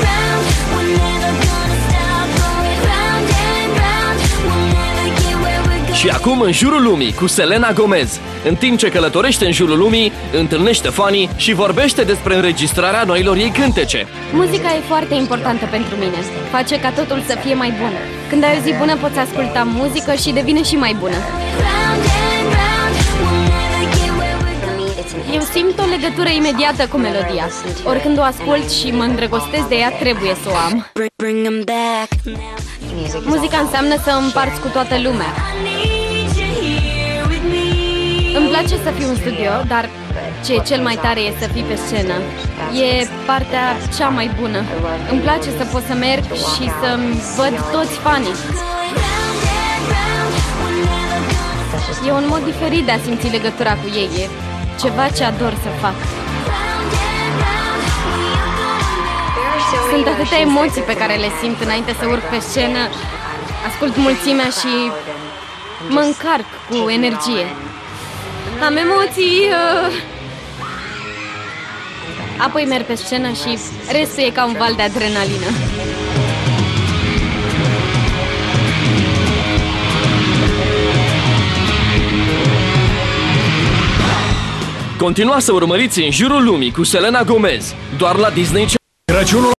Și acum în jurul lumii cu Selena Gomez. În timp ce călătorește în jurul lumii, întâlnește fanii și vorbește despre înregistrarea noilor ei cântece. Muzica e foarte importantă pentru mine. Face ca totul să fie mai bun. Când ai o zi bună, poți asculta muzică și devine și mai bună. Eu simt o legătură imediată cu melodia. Oricând o ascult și mă îndrăgostesc de ea, trebuie să o am. Muzica înseamnă să împarți cu toată lumea. Îmi place să fiu în studio, dar ce e cel mai tare e să fii pe scenă. E partea cea mai bună. Îmi place să pot să merg și să-mi văd toți fanii. E un mod diferit de a simți legătura cu ei. E ceva ce ador să fac. Sunt atâtea emoții pe care le simt înainte să urc pe scenă. Ascult mulțimea și mă încarc cu energie. Am emoții. Apoi merg pe scenă și restul e ca un val de adrenalină. Continuați să urmăriți În jurul lumii cu Selena Gomez, doar la Disney Channel.